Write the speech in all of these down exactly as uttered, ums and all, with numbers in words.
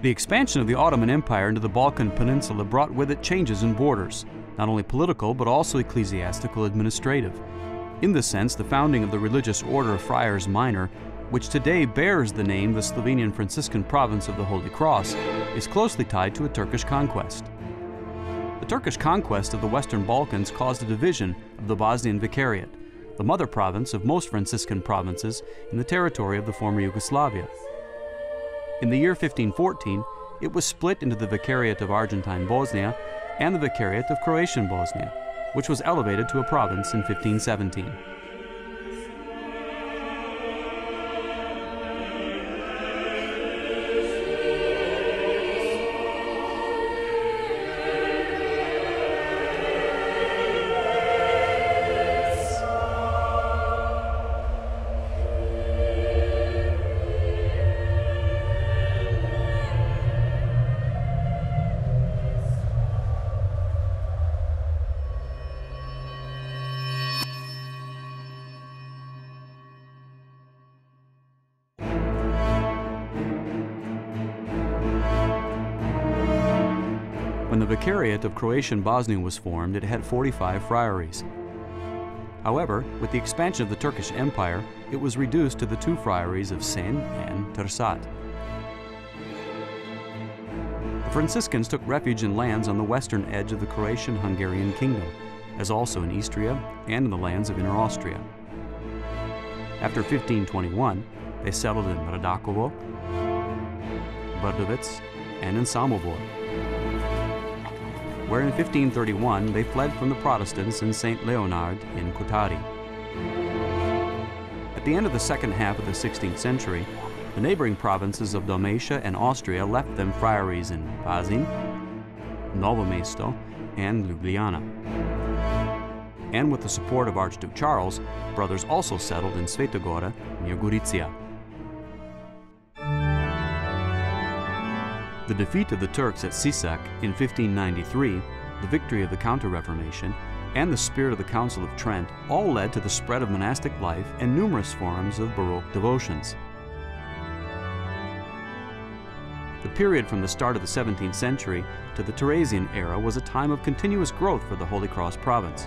The expansion of the Ottoman Empire into the Balkan Peninsula brought with it changes in borders, not only political but also ecclesiastical administrative. In this sense, the founding of the religious order of Friars Minor, which today bears the name the Slovenian Franciscan province of the Holy Cross, is closely tied to a Turkish conquest. The Turkish conquest of the Western Balkans caused a division of the Bosnian Vicariate, the mother province of most Franciscan provinces in the territory of the former Yugoslavia. In the year fifteen fourteen, it was split into the Vicariate of Argentine Bosnia and the Vicariate of Croatian Bosnia, which was elevated to a province in fifteen seventeen. When the Vicariate of Croatian Bosnia was formed, it had forty-five friaries. However, with the expansion of the Turkish Empire, it was reduced to the two friaries of Sen and Trsat. The Franciscans took refuge in lands on the western edge of the Croatian-Hungarian kingdom, as also in Istria and in the lands of Inner Austria. After fifteen twenty-one, they settled in Radakovo, Brdovic, and in Samobor, where in fifteen thirty-one they fled from the Protestants in Saint Leonard in Kutari. At the end of the second half of the sixteenth century, the neighboring provinces of Dalmatia and Austria left them friaries in Pazin, Novo Mesto, and Ljubljana. And with the support of Archduke Charles, brothers also settled in Svetogora near Gorizia. The defeat of the Turks at Sisak in fifteen ninety-three, the victory of the Counter-Reformation, and the spirit of the Council of Trent all led to the spread of monastic life and numerous forms of Baroque devotions. The period from the start of the seventeenth century to the Theresian era was a time of continuous growth for the Holy Cross province.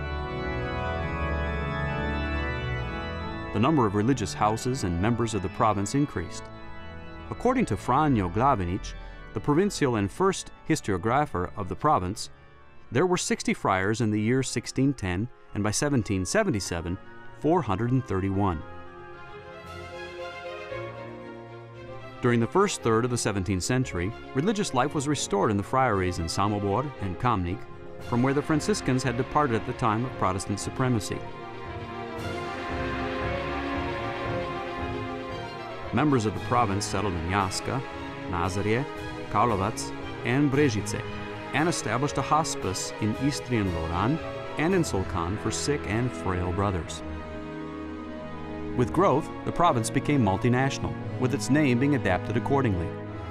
The number of religious houses and members of the province increased. According to Franjo Glavinic, the provincial and first historiographer of the province, there were sixty friars in the year sixteen ten, and by seventeen seventy-seven, four hundred thirty-one. During the first third of the seventeenth century, religious life was restored in the friaries in Samobor and Kamnik, from where the Franciscans had departed at the time of Protestant supremacy. Members of the province settled in Jaska, Nazarje, Karlovac, and Brežice, and established a hospice in Istrian Loran and in Solkan for sick and frail brothers. With growth, the province became multinational, with its name being adapted accordingly.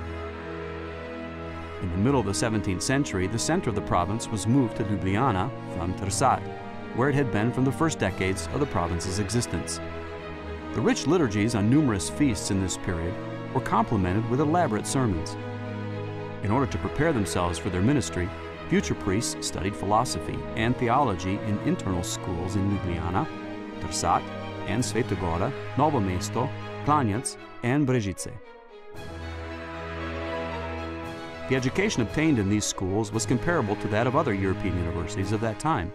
In the middle of the seventeenth century, the center of the province was moved to Ljubljana from Trsat, where it had been from the first decades of the province's existence. The rich liturgies on numerous feasts in this period were complemented with elaborate sermons. In order to prepare themselves for their ministry, future priests studied philosophy and theology in internal schools in Ljubljana, Trsat, and Svetogora, Novo Mesto, Klanjec, and Brežice. The education obtained in these schools was comparable to that of other European universities of that time.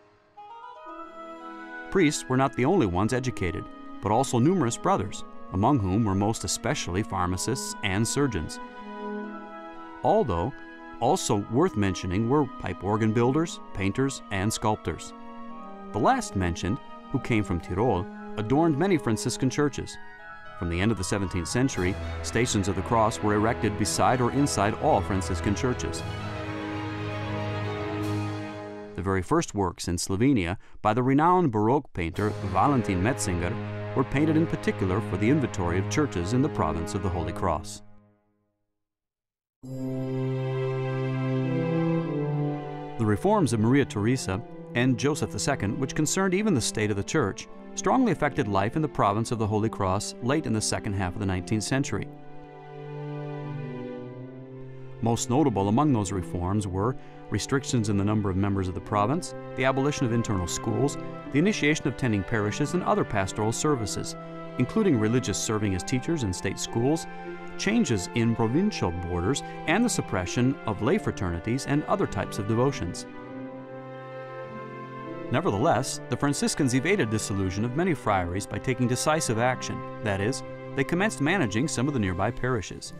Priests were not the only ones educated, but also numerous brothers, among whom were most especially pharmacists and surgeons. Although, also worth mentioning were pipe organ builders, painters, and sculptors. The last mentioned, who came from Tyrol, adorned many Franciscan churches. From the end of the seventeenth century, Stations of the Cross were erected beside or inside all Franciscan churches. The very first works in Slovenia by the renowned Baroque painter Valentin Metzinger were painted in particular for the inventory of churches in the province of the Holy Cross. The reforms of Maria Theresa and Joseph the Second, which concerned even the state of the Church, strongly affected life in the province of the Holy Cross late in the second half of the nineteenth century. Most notable among those reforms were restrictions in the number of members of the province, the abolition of internal schools, the initiation of tending parishes and other pastoral services, including religious serving as teachers in state schools, changes in provincial borders, and the suppression of lay fraternities and other types of devotions. Nevertheless, the Franciscans evaded dissolution of many friaries by taking decisive action. That is, they commenced managing some of the nearby parishes.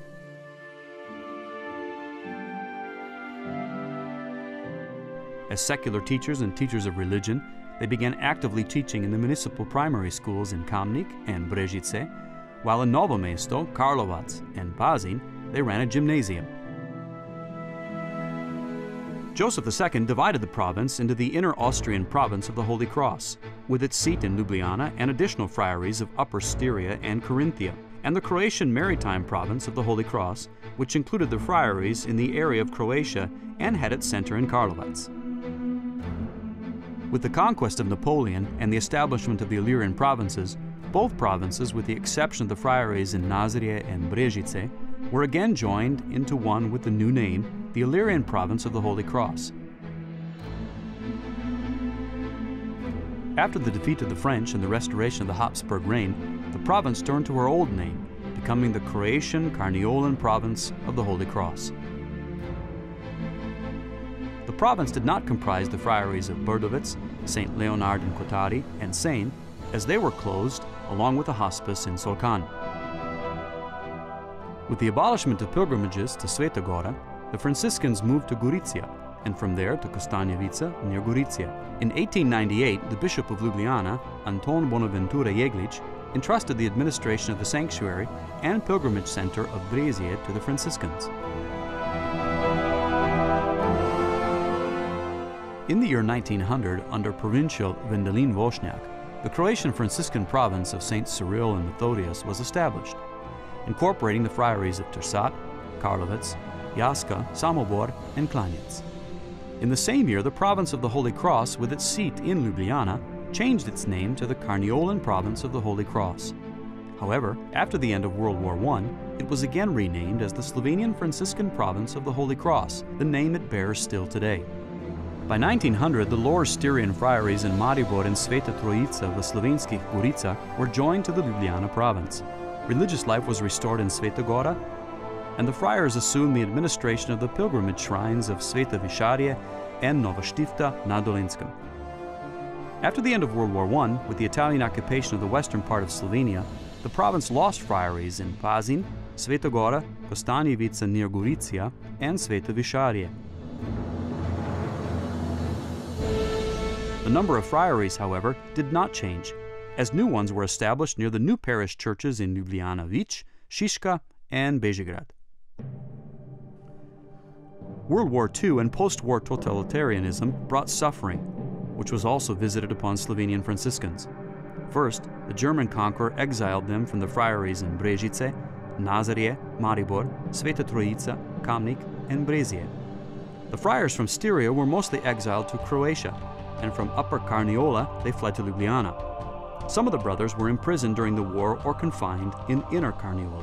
As secular teachers and teachers of religion, they began actively teaching in the municipal primary schools in Kamnik and Brežice, while in Novo Mesto, Karlovac, and Pazin, they ran a gymnasium. Joseph the Second divided the province into the inner Austrian province of the Holy Cross, with its seat in Ljubljana and additional friaries of Upper Styria and Carinthia, and the Croatian maritime province of the Holy Cross, which included the friaries in the area of Croatia and had its center in Karlovac. With the conquest of Napoleon and the establishment of the Illyrian provinces, both provinces, with the exception of the friaries in Nazarje and Brežice, were again joined into one with the new name, the Illyrian province of the Holy Cross. After the defeat of the French and the restoration of the Habsburg reign, the province turned to her old name, becoming the Croatian Carniolan province of the Holy Cross. The province did not comprise the friaries of Brdovec, Saint Leonard in Kotari, and Seine, as they were closed, along with the hospice in Solkan. With the abolishment of pilgrimages to Sveta Gora, the Franciscans moved to Gorizia, and from there to Kostanjevica near Gorizia. In eighteen ninety-eight, the Bishop of Ljubljana, Anton Bonaventura Jeglic, entrusted the administration of the sanctuary and pilgrimage center of Brezje to the Franciscans. In the year nineteen hundred, under Provincial Vendelin Vošnjak, the Croatian Franciscan province of Saint Cyril and Methodius was established, incorporating the friaries of Trsat, Karlovac, Jaska, Samobor, and Klanjec. In the same year, the province of the Holy Cross, with its seat in Ljubljana, changed its name to the Carniolan province of the Holy Cross. However, after the end of World War One, it was again renamed as the Slovenian Franciscan province of the Holy Cross, the name it bears still today. By nineteen hundred, the Lower Styrian friaries in Maribor and Sveta Trojica v Slovenskih Goricah were joined to the Ljubljana province. Religious life was restored in Sveta Gora, and the friars assumed the administration of the pilgrimage shrines of Sveta Višarje and Nova Štifta na Dolenjskem. After the end of World War One, with the Italian occupation of the western part of Slovenia, the province lost friaries in Pazin, Sveta Gora, Kostanjevica near Gorizia, and Sveta Višarje. The number of friaries, however, did not change, as new ones were established near the new parish churches in Ljubljana Vič, Šiška, and Bežigrad. World War Two and post-war totalitarianism brought suffering, which was also visited upon Slovenian Franciscans. First, the German conqueror exiled them from the friaries in Brežice, Nazarje, Maribor, Sveta Trojica, Kamnik, and Brezje. The friars from Styria were mostly exiled to Croatia, and from Upper Carniola they fled to Ljubljana. Some of the brothers were imprisoned during the war or confined in Inner Carniola.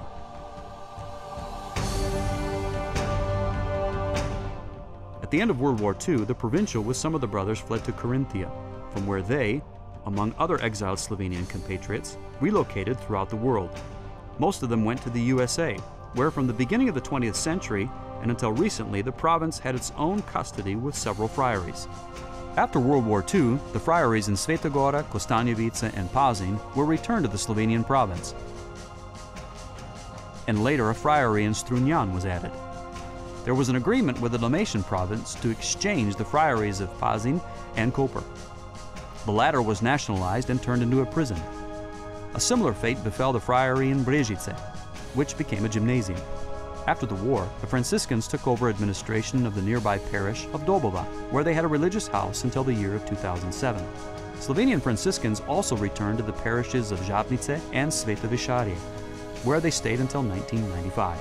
At the end of World War Two, the provincial with some of the brothers fled to Carinthia, from where they, among other exiled Slovenian compatriots, relocated throughout the world. Most of them went to the U S A, where from the beginning of the twentieth century and until recently the province had its own custody with several friaries. After World War Two, the friaries in Sveta Gora, Kostanjevica, and Pazin were returned to the Slovenian province. And later a friary in Strunjan was added. There was an agreement with the Dalmatian province to exchange the friaries of Pazin and Koper. The latter was nationalized and turned into a prison. A similar fate befell the friary in Brežice, which became a gymnasium. After the war, the Franciscans took over administration of the nearby parish of Dobova, where they had a religious house until the year of two thousand seven. Slovenian Franciscans also returned to the parishes of Žabnice and Sveta Višarje, where they stayed until nineteen ninety-five.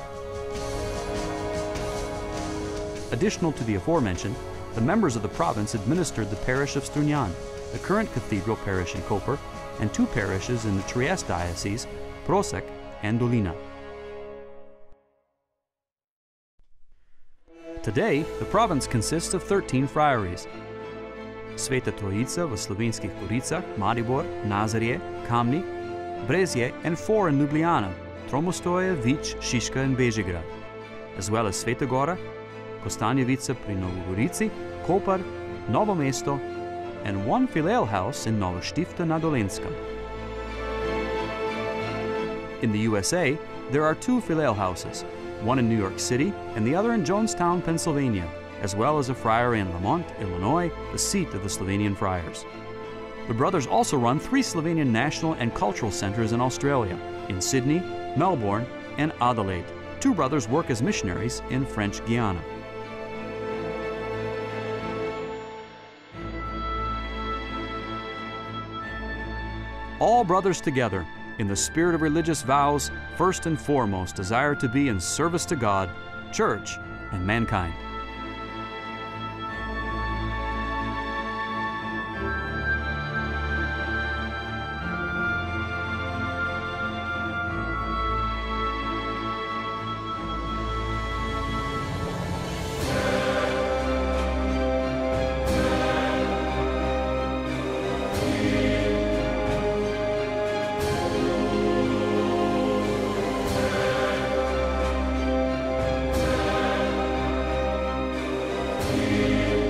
Additional to the aforementioned, the members of the province administered the parish of Strunjan, the current cathedral parish in Koper, and two parishes in the Trieste diocese, Prosek and Dolina. Today, the province consists of thirteen friaries. Sveta Trojica v Slovenskih Goricah, Maribor, Nazarje, Kamnik, Brezje, and four in Ljubljana, Tromostoje, Vič, Šiška, and Bežigrad, as well as Sveta Gora, Kostanjevica pri Novogorici, Kopar, Novo Mesto, and one filial house in Novoštifta na Dolenjskem. In the U S A, there are two filial houses, one in New York City and the other in Jonestown, Pennsylvania, as well as a friary in Lamont, Illinois, the seat of the Slovenian Friars. The brothers also run three Slovenian national and cultural centers in Australia, in Sydney, Melbourne, and Adelaide. Two brothers work as missionaries in French Guiana. All brothers together, in the spirit of religious vows, first and foremost desire to be in service to God, Church, and mankind. Amen.